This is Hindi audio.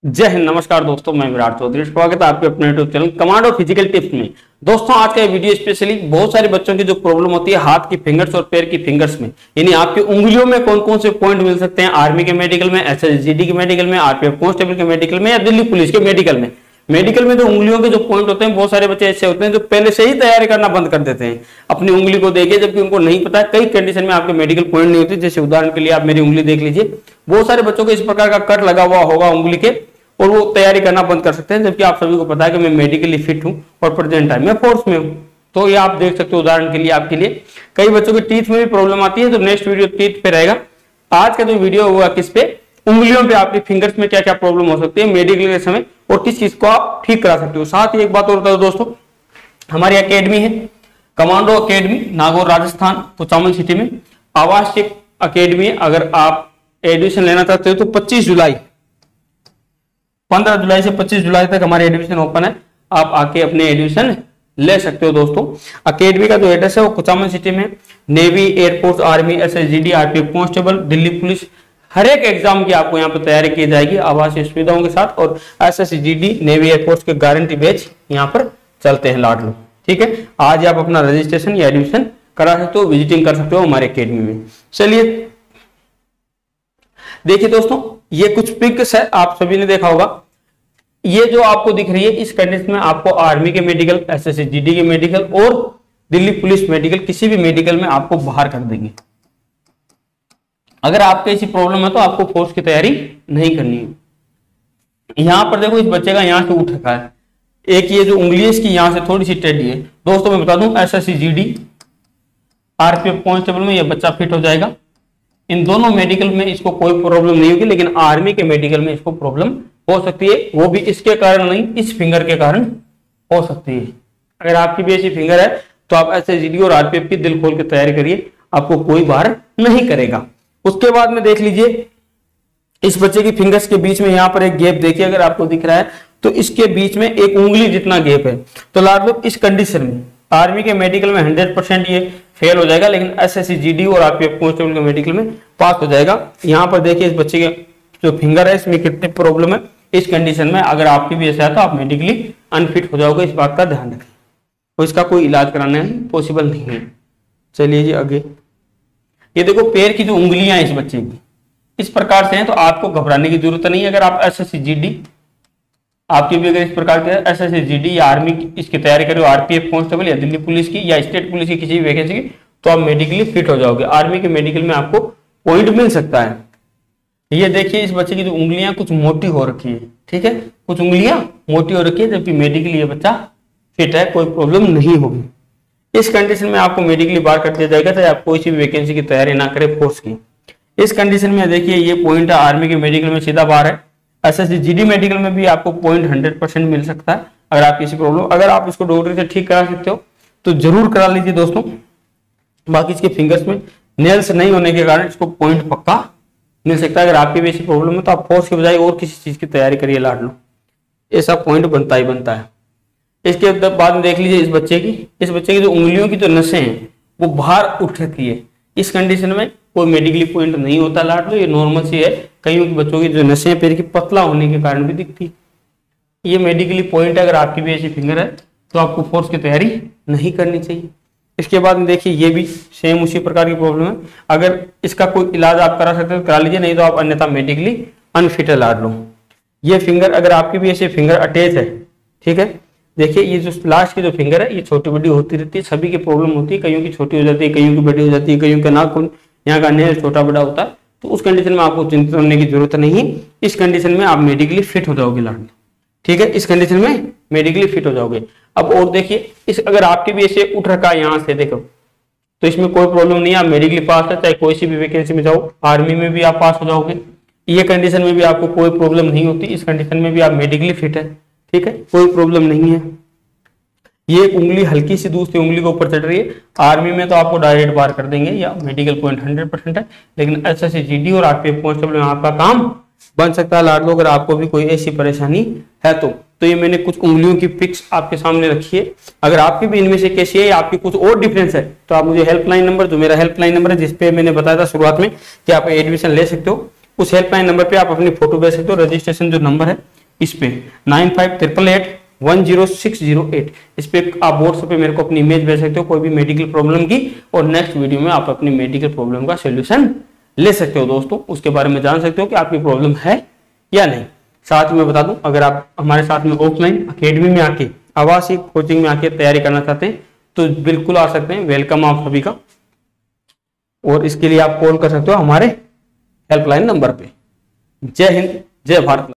जय हिंद। नमस्कार दोस्तों, मैं विराट चौधरी, स्वागत है आपके अपने YouTube channel commando physical tips में। दोस्तों आज का ये वीडियो स्पेशली बहुत सारे बच्चों की जो प्रॉब्लम होती है हाथ की फिंगर्स और पैर की फिंगर्स में, यानी आपकी उंगलियों में कौन कौन से पॉइंट मिल सकते हैं आर्मी के मेडिकल में, एसएसजीडी के मेडिकल में, आरपीएफ कांस्टेबल के मेडिकल में या दिल्ली पुलिस के मेडिकल में। मेडिकल में जो उंगलियों के जो पॉइंट होते हैं, बहुत सारे बच्चे ऐसे होते हैं जो पहले से ही तैयारी करना बंद कर देते हैं अपनी उंगली को देखे, जबकि उनको नहीं पता। कई कंडीशन में आपके मेडिकल पॉइंट नहीं होते। जैसे उदाहरण के लिए आप मेरी उंगली देख लीजिए, बहुत सारे बच्चों को इस प्रकार का कट लगा हुआ होगा उंगली के और वो तैयारी करना बंद कर सकते हैं, जबकि आप सभी को पता है कि मैं मेडिकली फिट हूं और प्रेजेंट टाइम में फोर्स में हूं। तो ये आप देख सकते हो उदाहरण के लिए आपके लिए। कई बच्चों के टीथ में भी प्रॉब्लम आती है, तो नेक्स्ट वीडियो टीथ पे रहेगा। आज का जो वीडियो हुआ किस पे, उंगलियों पे आपकी फिंगर्स में क्या क्या प्रॉब्लम हो सकती है मेडिकल के समय और किस चीज को आप ठीक करा सकते हो। साथ ही एक बात और बता दो दोस्तों, हमारी अकेडमी है commando academy, Nagaur Rajasthan, Kuchaman city में आवासीय अकेडमी है। अगर आप एडमिशन लेना चाहते हो तो 15 जुलाई से 25 जुलाई तक हमारे एडमिशन ओपन है। आप आके अपने एडमिशन ले सकते हो दोस्तों। अकेडमी का जो एड्रेस है वो कुचामन सिटी में। Navy, air force, army, SSGD, RPF constable, Delhi police, हर एक एग्जाम की आपको यहाँ पर तैयारी की जाएगी आवासीय सुविधाओं के साथ। और एसएसजीडी, नेवी, एयरफोर्स के गारंटी बैच यहाँ पर चलते हैं लाडलो। ठीक है, आज आप अपना रजिस्ट्रेशन या एडमिशन करा सकते हो, विजिटिंग कर सकते हो हमारे अकेडमी में। चलिए देखिए दोस्तों, ये कुछ पिक्स है, आप सभी ने देखा होगा। ये जो आपको दिख रही है, इस कंडीशन में आपको आर्मी के मेडिकल, एसएसजीडी के मेडिकल और दिल्ली पुलिस मेडिकल, किसी भी मेडिकल में आपको बाहर कर देंगे। अगर आपको ऐसी प्रॉब्लम है तो आपको फोर्स की तैयारी नहीं करनी है। यहां पर देखो, इस बच्चे का यहां से उठ रखा है, एक ये जो उंगली है इसकी यहां से थोड़ी सी टेढ़ी है। दोस्तों मैं बता दूं, एसएसजीडी, आरपीएफ कांस्टेबल में यह बच्चा फिट हो जाएगा। इन दोनों मेडिकल में इसको कोई प्रॉब्लम नहीं होगी, लेकिन आर्मी के मेडिकल में इसको प्रॉब्लम हो सकती है। वो भी इसके कारण नहीं, इस फिंगर के कारण हो सकती है। अगर आपकी भी ऐसी फिंगर है तो आप एसएसजीडी और आरपीएफ की दिल खोल के तैयारी करिए, आपको कोई बाहर नहीं करेगा। उसके बाद में देख लीजिए, इस बच्चे की फिंगर्स के बीच में यहाँ पर एक गैप देखिए, अगर आपको दिख रहा है तो इसके बीच में एक उंगली जितना गैप है। तो लाडलो इस कंडीशन में आर्मी के मेडिकल में 100% ये फेल हो जाएगा, लेकिन एसएसजीडी और आरपीएफ कांस्टेबल के मेडिकल में पास हो जाएगा। यहाँ पर देखिए इस बच्चे के जो फिंगर है इसमें कितनी प्रॉब्लम है। इस कंडीशन में अगर आपकी भी ऐसा है तो आप मेडिकली अनफिट हो जाओगे, इस बात का ध्यान रखें। तो इसका कोई इलाज कराना पॉसिबल नहीं है। चलिए जी आगे, ये देखो पैर की जो उंगलियां हैं इस बच्चे की इस प्रकार से हैं, तो आपको घबराने की जरूरत नहीं। अगर आप एसएसजीडी, आपकी भी अगर इस प्रकार के एसएसजीडी या आर्मी की इसकी तैयारी करो, आरपीएफ कांस्टेबल या दिल्ली पुलिस की या स्टेट पुलिस की किसी भी वैकेंसी की, तो आप मेडिकली फिट हो जाओगे। आर्मी के मेडिकल में आपको पॉइंट मिल सकता है। ये देखिए इस बच्चे की जो उंगलियां कुछ मोटी हो रखी है, ठीक है, कुछ उंगलियां मोटी हो रखी है, जबकि मेडिकली ये बच्चा फिट है, कोई प्रॉब्लम नहीं होगी। इस कंडीशन में आपको मेडिकली बाहर कर दिया जाएगा, चाहे आप कोई सी भी वैकेंसी की तैयारी ना करें फोर्स की। इस कंडीशन में देखिए ये पॉइंट आर्मी के मेडिकल में सीधा बाहर है। एसएसजीडी मेडिकल में भी आपको पॉइंट 100% मिल सकता है। अगर आप किसी प्रॉब्लम, अगर आप इसको डॉक्टर से ठीक करा सकते हो तो जरूर करा लीजिए दोस्तों। बाकी इसके फिंगर्स में नेल्स नहीं होने के कारण इसको पॉइंट पक्का मिल सकता है। अगर आपकी भी ऐसी प्रॉब्लम है तो आप फोर्स के बजाय और किसी चीज की तैयारी करिए लाडलो, ऐसा पॉइंट बनता ही बनता है। इसके बाद में देख लीजिए इस बच्चे की जो उंगलियों की जो नसें हैं वो बाहर उठ रखी है। इस कंडीशन में कोई मेडिकली पॉइंट नहीं होता लाडलो, ये नॉर्मल सी है। कईयों के बच्चों की जो नसें पैर की पतला होने के कारण भी दिखती, ये मेडिकली पॉइंट है। अगर आपकी भी ऐसी फिंगर है तो आपको फोर्स की तैयारी नहीं करनी चाहिए। इसके बाद में देखिए ये भी सेम उसी प्रकार की प्रॉब्लम है। अगर इसका कोई इलाज आप करा सकते हो करा लीजिए, नहीं तो आप अन्यथा मेडिकली अनफिट है लाडलो। ये फिंगर, अगर आपकी भी ऐसे फिंगर अटैच है, ठीक है, देखिए ये जो लास्ट की जो फिंगर है ये छोटी बड़ी होती रहती है, सभी की प्रॉब्लम होती है। कईयों की छोटी हो जाती है, कईयों की बड़ी हो जाती है, कईयों का नाखून यहाँ का नेल छोटा बड़ा होता है। तो उस कंडीशन में आपको चिंतित होने की जरूरत नहीं है। इस कंडीशन में आप मेडिकली फिट हो जाओगे लाडलो, ठीक है, इस कंडीशन में मेडिकली फिट हो जाओगे। अब और देखिए इस, अगर आपके भी ऐसे उठ रखा है यहाँ से देखो, तो इसमें कोई प्रॉब्लम नहीं है, आप मेडिकली पास है। चाहे कोई सी भी वैकेंसी में जाओ, आर्मी में भी आप पास हो जाओगे। ये कंडीशन में भी आपको कोई प्रॉब्लम नहीं होती, इस कंडीशन में भी आप मेडिकली फिट है, ठीक है, कोई प्रॉब्लम नहीं है। ये एक उंगली हल्की सी दूसरी उंगली के ऊपर चढ़ रही है, आर्मी में तो आपको डायरेक्ट बाहर कर देंगे या मेडिकल पॉइंट 100% है, लेकिन एसएसजीडी और आरपीएफ कांस्टेबल में आपका काम बन सकता है लाडलो। अगर आपको भी कोई ऐसी परेशानी है तो ये मैंने कुछ उंगलियों की पिक्स आपके सामने रखी है। अगर आपकी भी इनमें से कैसी है, आपकी कुछ और डिफरेंस है, तो आप मुझे हेल्पलाइन नंबर, जो मेरा हेल्पलाइन नंबर है जिसपे मैंने बताया था शुरुआत में कि आप एडमिशन ले सकते हो, उस हेल्पलाइन नंबर पे आप अपनी फोटो भेज सकते हो। रजिस्ट्रेशन जो नंबर है इस पे 9588810608 इस पे आप व्हाट्सएप पे मेरे को अपनी इमेज भेज सकते हो कोई भी मेडिकल प्रॉब्लम की, और नेक्स्ट वीडियो में आप अपनी मेडिकल प्रॉब्लम का सोल्यूशन ले सकते हो दोस्तों, उसके बारे में जान सकते हो कि आपकी प्रॉब्लम है या नहीं। साथ ही मैं बता दूं, अगर आप हमारे साथ में ऑफलाइन अकेडमी में आके आवासीय कोचिंग में आके तैयारी करना चाहते हैं तो बिल्कुल आ सकते हैं, वेलकम आप सभी का। और इसके लिए आप कॉल कर सकते हो हमारे हेल्पलाइन नंबर पे। जय हिंद, जय भारत।